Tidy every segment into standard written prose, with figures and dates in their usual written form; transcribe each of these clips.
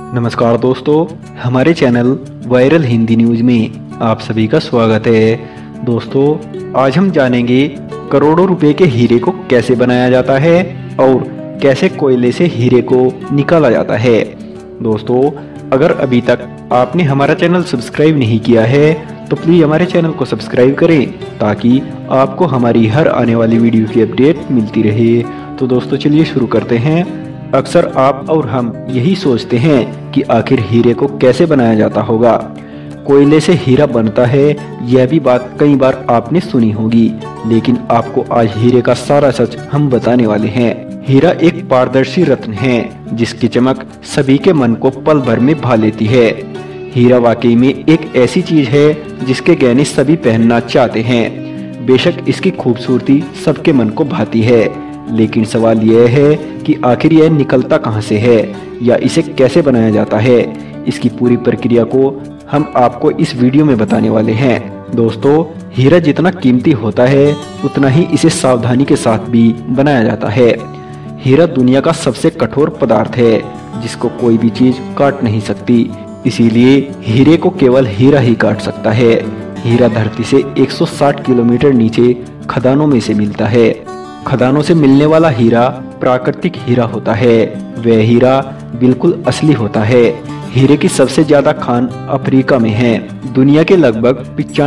नमस्कार दोस्तों, हमारे चैनल वायरल हिंदी न्यूज में आप सभी का स्वागत है। दोस्तों, आज हम जानेंगे करोड़ों रुपए के हीरे को कैसे बनाया जाता है और कैसे कोयले से हीरे को निकाला जाता है। दोस्तों, अगर अभी तक आपने हमारा चैनल सब्सक्राइब नहीं किया है तो प्लीज़ हमारे चैनल को सब्सक्राइब करें ताकि आपको हमारी हर आने वाली वीडियो की अपडेट मिलती रहे। तो दोस्तों, चलिए शुरू करते हैं। अक्सर आप और हम यही सोचते हैं कि आखिर हीरे को कैसे बनाया जाता होगा। कोयले से हीरा बनता है, यह भी बात कई बार आपने सुनी होगी, लेकिन आपको आज हीरे का सारा सच हम बताने वाले हैं। हीरा एक पारदर्शी रत्न है जिसकी चमक सभी के मन को पल भर में भा लेती है। हीरा वाकई में एक ऐसी चीज है जिसके गहने सभी पहनना चाहते हैं। बेशक इसकी खूबसूरती सबके मन को भाती है, लेकिन सवाल यह है कि आखिर यह निकलता कहां से है या इसे कैसे बनाया जाता है। इसकी पूरी प्रक्रिया को हम आपको इस वीडियो में बताने वाले हैं। दोस्तों, हीरा जितना कीमती होता है उतना ही इसे सावधानी के साथ भी बनाया जाता है। हीरा दुनिया का सबसे कठोर पदार्थ है जिसको कोई भी चीज काट नहीं सकती, इसीलिए हीरे को केवल हीरा ही काट सकता है। हीरा धरती से 160 किलोमीटर नीचे खदानों में से मिलता है। खदानों से मिलने वाला हीरा प्राकृतिक हीरा होता है। वह हीरा बिल्कुल असली होता है। हीरे की सबसे ज्यादा खान अफ्रीका में है। दुनिया के लगभग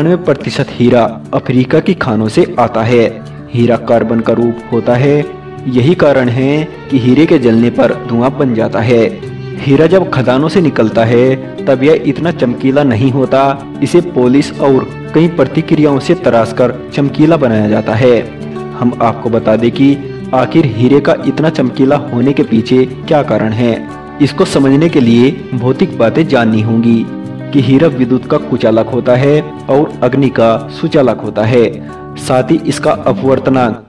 95% हीरा अफ्रीका की खानों से आता है। हीरा कार्बन का रूप होता है, यही कारण है कि हीरे के जलने पर धुआं बन जाता है। हीरा जब खदानों से निकलता है तब यह इतना चमकीला नहीं होता। इसे पॉलिश और कई प्रतिक्रियाओं से तराशकर चमकीला बनाया जाता है। हम आपको बता दें कि आखिर हीरे का इतना चमकीला होने के पीछे क्या कारण है। इसको समझने के लिए भौतिक बातें जाननी होंगी कि हीरा विद्युत का कुचालक होता है और अग्नि का सुचालक होता है। साथ ही इसका अपवर्तनांक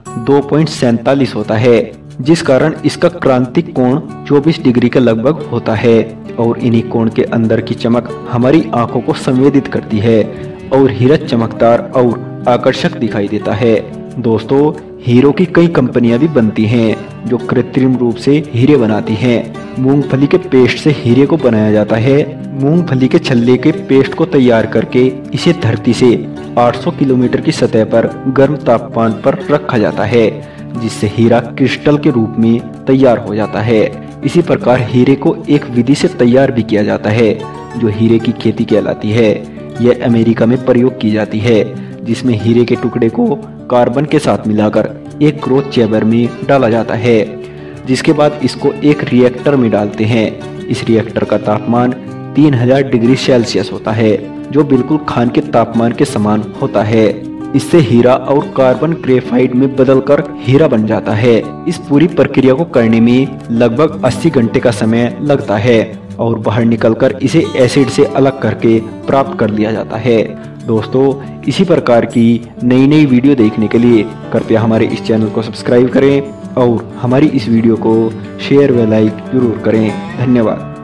2.47 होता है, जिस कारण इसका क्रांतिक कोण 24 डिग्री के लगभग होता है और इन्हीं कोण के अंदर की चमक हमारी आंखों को संवेदित करती है और हीरा चमकदार और आकर्षक दिखाई देता है। दोस्तों, हीरो की कई कंपनियां भी बनती हैं जो कृत्रिम रूप से हीरे बनाती हैं। मूंगफली के पेस्ट से हीरे को बनाया जाता है। मूंगफली के छल्ले के पेस्ट को तैयार करके इसे धरती से 800 किलोमीटर की सतह पर गर्म तापमान पर रखा जाता है, जिससे हीरा क्रिस्टल के रूप में तैयार हो जाता है। इसी प्रकार हीरे को एक विधि से तैयार भी किया जाता है जो हीरे की खेती कहलाती है। यह अमेरिका में प्रयोग की जाती है, जिसमें हीरे के टुकड़े को कार्बन के साथ मिलाकर एक ग्रोथ चैम्बर में डाला जाता है, जिसके बाद इसको एक रिएक्टर में डालते हैं। इस रिएक्टर का तापमान 3000 डिग्री सेल्सियस होता है, जो बिल्कुल खान के तापमान के समान होता है। इससे हीरा और कार्बन ग्रेफाइट में बदलकर हीरा बन जाता है। इस पूरी प्रक्रिया को करने में लगभग 80 घंटे का समय लगता है और बाहर निकलकर इसे एसिड से अलग करके प्राप्त कर लिया जाता है। दोस्तों, इसी प्रकार की नई नई वीडियो देखने के लिए कृपया हमारे इस चैनल को सब्सक्राइब करें और हमारी इस वीडियो को शेयर व लाइक जरूर करें। धन्यवाद।